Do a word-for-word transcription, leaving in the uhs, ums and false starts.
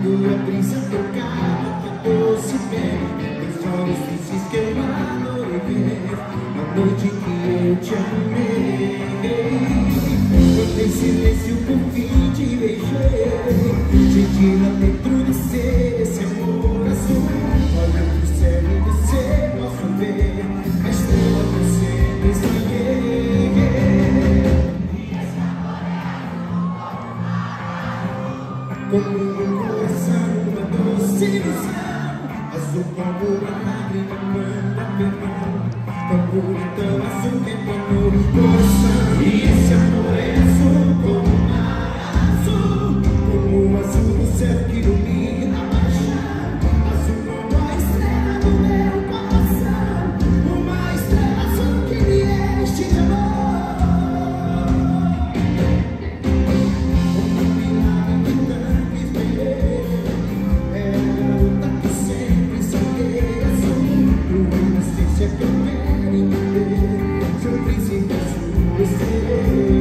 tua brisa tocava tua doce pele, os olhos tristes que eu adorei, na noite que eu te amei. Quando em silêncio por fim te beijei, senti lá dentro de ser esse amor azul. Olho pro céu e você posso ver a estrela que eu sempre sonhei. Como um coração, uma doce ilusão, azul como uma lágrima, manda perdão. Tão bonitão, azul que entornou o coração. E esse amor é azul como o mar azul, como o azul do céu que ilumina a paixão. Azul como a estrela do meu coração, uma estrela azul que me enche de amor. Que eu quero entender, seu príncipe azul, você